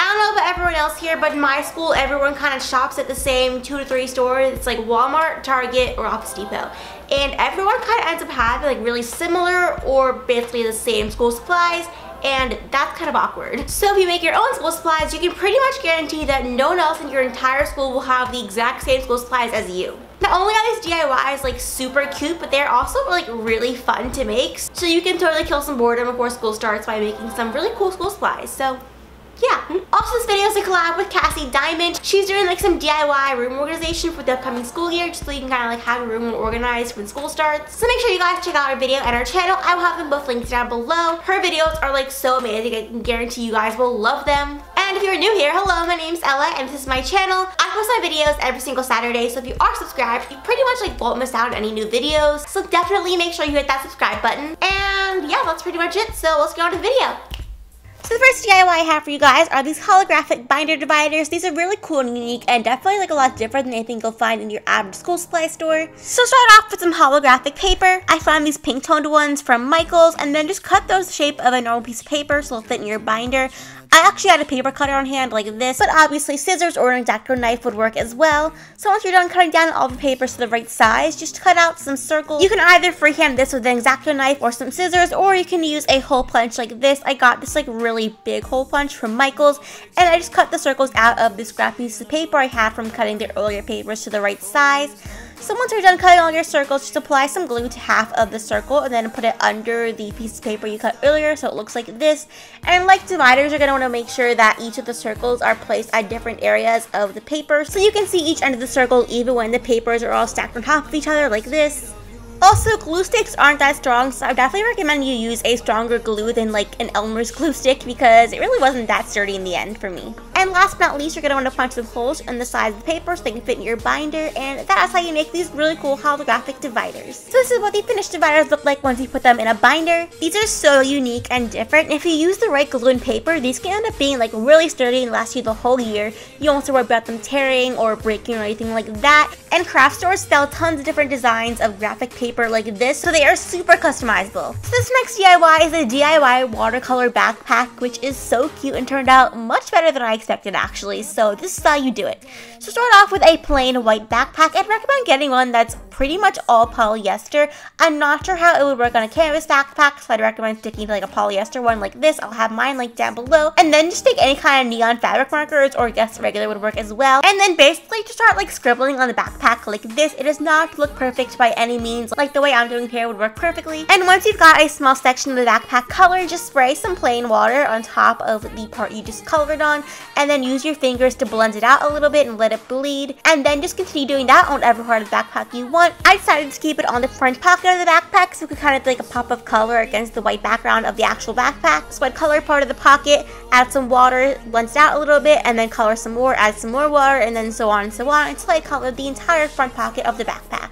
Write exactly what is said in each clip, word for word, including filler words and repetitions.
don't know about everyone else here, but in my school, everyone kind of shops at the same two to three stores. It's like Walmart, Target, or Office Depot. And everyone kind of ends up having like really similar or basically the same school supplies, and that's kind of awkward. So if you make your own school supplies, you can pretty much guarantee that no one else in your entire school will have the exact same school supplies as you. Not only are these D I Ys like super cute, but they're also like really fun to make. So you can totally kill some boredom before school starts by making some really cool school supplies. So yeah. Also, this video is a collab with Cassie Diamond. She's doing like some D I Y room organization for the upcoming school year, just so you can kind of like have a room organized when school starts. So make sure you guys check out her video and her channel. I will have them both linked down below. Her videos are like so amazing. I can guarantee you guys will love them. And if you're new here, hello, my name's Ella and this is my channel. I post my videos every single Saturday, so if you are subscribed, you pretty much like won't miss out on any new videos. So definitely make sure you hit that subscribe button. And yeah, that's pretty much it. So let's get on to the video. So the first D I Y I have for you guys are these holographic binder dividers. These are really cool and unique and definitely like a lot different than anything you'll find in your average school supply store. So start off with some holographic paper. I found these pink toned ones from Michael's and then just cut those the shape of a normal piece of paper so it'll fit in your binder. I actually had a paper cutter on hand like this, but obviously scissors or an X-Acto knife would work as well. So once you're done cutting down all the papers to the right size, just cut out some circles. You can either freehand this with an X-Acto knife or some scissors, or you can use a hole punch like this. I got this like really big hole punch from Michael's, and I just cut the circles out of this scrap piece of paper I had from cutting the earlier papers to the right size. So once you're done cutting all your circles, just apply some glue to half of the circle and then put it under the piece of paper you cut earlier so it looks like this. And like dividers, you're going to want to make sure that each of the circles are placed at different areas of the paper so you can see each end of the circle even when the papers are all stacked on top of each other like this. Also, glue sticks aren't that strong, so I definitely recommend you use a stronger glue than like an Elmer's glue stick because it really wasn't that sturdy in the end for me. And last but not least, you're going to want to punch some holes in the sides of the paper so they can fit in your binder, and that's how you make these really cool holographic dividers. So this is what the finished dividers look like once you put them in a binder. These are so unique and different, and if you use the right glue and paper, these can end up being like really sturdy and last you the whole year. You don't have to worry about them tearing or breaking or anything like that. And craft stores sell tons of different designs of graphic paper like this, so they are super customizable. So this next D I Y is a D I Y watercolor backpack, which is so cute and turned out much better than I expected actually. So this is how you do it. So start off with a plain white backpack. I'd recommend getting one that's pretty much all polyester. I'm not sure how it would work on a canvas backpack, so I'd recommend sticking to like a polyester one like this. I'll have mine linked down below. And then just take any kind of neon fabric markers, or I guess regular would work as well. And then basically just start like scribbling on the backpack like this. It does not look perfect by any means. Like the way I'm doing here would work perfectly. And once you've got a small section of the backpack colored, just spray some plain water on top of the part you just colored on, and then use your fingers to blend it out a little bit and let it bleed. And then just continue doing that on whatever part of the backpack you want. I decided to keep it on the front pocket of the backpack so it could kind of like a pop of color against the white background of the actual backpack. So I'd color part of the pocket, add some water, blend it out a little bit, and then color some more, add some more water, and then so on and so on until I colored the entire front pocket of the backpack.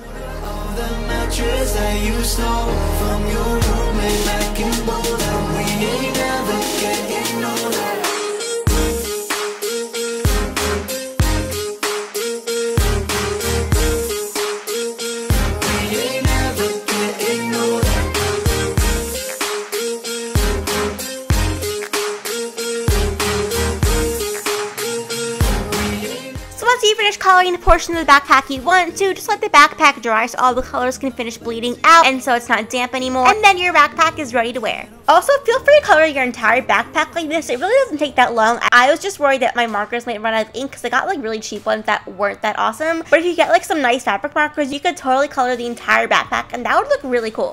That you stole from your roommate back in Boulder. We ain't never getting older. We ain't never getting older. So once you finish coloring the portion of the backpack you want to, just let the backpack dry so all the colors can finish bleeding out and so it's not damp anymore, and then your backpack is ready to wear. Also, feel free to color your entire backpack like this. It really doesn't take that long. I was just worried that my markers might run out of ink because I got like really cheap ones that weren't that awesome. But if you get like some nice fabric markers, you could totally color the entire backpack and that would look really cool.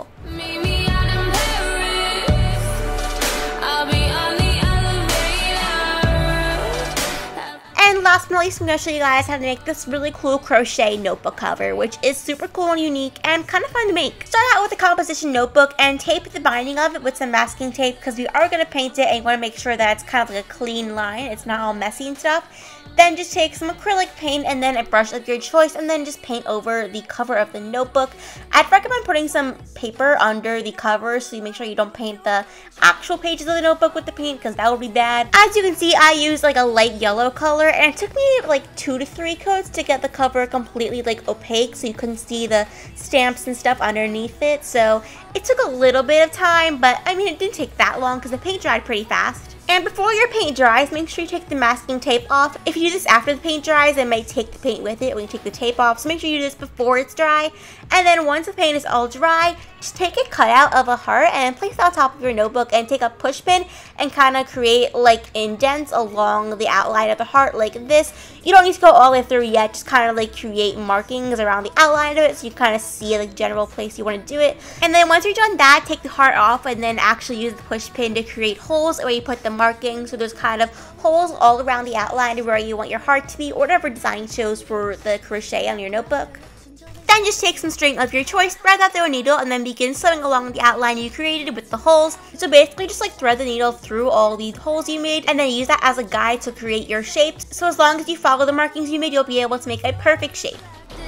And last but not least, I'm going to show you guys how to make this really cool crochet notebook cover, which is super cool and unique and kind of fun to make. Start out with a composition notebook and tape the binding of it with some masking tape because we are going to paint it and you want to make sure that it's kind of like a clean line. It's not all messy and stuff. Then just take some acrylic paint and then a brush of your choice and then just paint over the cover of the notebook. I'd recommend putting some paper under the cover so you make sure you don't paint the actual pages of the notebook with the paint because that would be bad. As you can see, I used like a light yellow color and it took me like two to three coats to get the cover completely like opaque so you couldn't see the stamps and stuff underneath it. So it took a little bit of time, but I mean it didn't take that long because the paint dried pretty fast. And before your paint dries, make sure you take the masking tape off. If you do this after the paint dries, it may take the paint with it when you take the tape off. So make sure you do this before it's dry. And then once the paint is all dry, just take a cutout of a heart and place it on top of your notebook and take a push pin and kind of create like indents along the outline of the heart like this. You don't need to go all the way through yet, just kind of like create markings around the outline of it so you kind of see like general place you want to do it. And then once you're done that, take the heart off and then actually use the push pin to create holes where you put the markings. So there's kind of holes all around the outline of where you want your heart to be or whatever design you chose for the crochet on your notebook. Then just take some string of your choice, thread that through a needle, and then begin sewing along the outline you created with the holes. So basically just like thread the needle through all these holes you made and then use that as a guide to create your shapes. So as long as you follow the markings you made, you'll be able to make a perfect shape.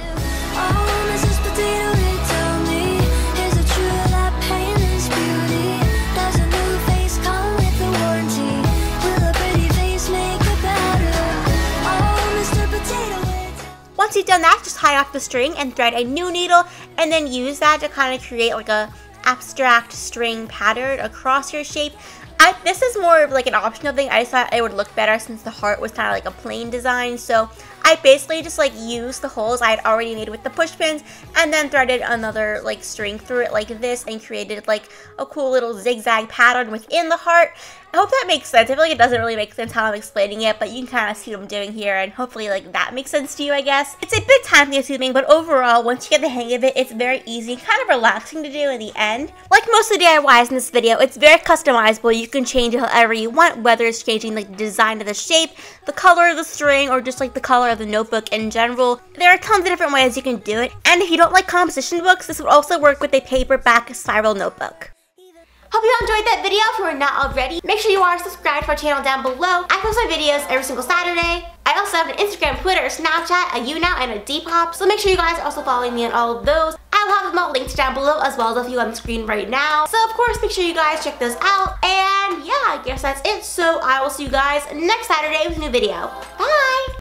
Once you've done that, just tie off the string and thread a new needle and then use that to kind of create like a abstract string pattern across your shape. I, this is more of like an optional thing. I just thought it would look better since the heart was kind of like a plain design. So I basically just like used the holes I had already made with the push pins and then threaded another like string through it like this and created like a cool little zigzag pattern within the heart. I hope that makes sense. I feel like it doesn't really make sense how I'm explaining it, but you can kind of see what I'm doing here and hopefully like that makes sense to you, I guess. It's a bit time consuming, but overall, once you get the hang of it, it's very easy and kind of relaxing to do in the end. Like most of the D I Ys in this video, it's very customizable. You can change it however you want, whether it's changing like the design of the shape, the color of the string, or just like the color of the notebook in general. There are tons of different ways you can do it. And if you don't like composition books, this would also work with a paperback spiral notebook. Hope you all enjoyed that video. If you are not already, make sure you are subscribed to our channel down below. I post my videos every single Saturday. I also have an Instagram, Twitter, Snapchat, a YouNow, and a Depop. So make sure you guys are also following me on all of those. I will have them all linked down below as well as a few on the screen right now. So of course, make sure you guys check those out. And yeah, I guess that's it. So I will see you guys next Saturday with a new video. Bye!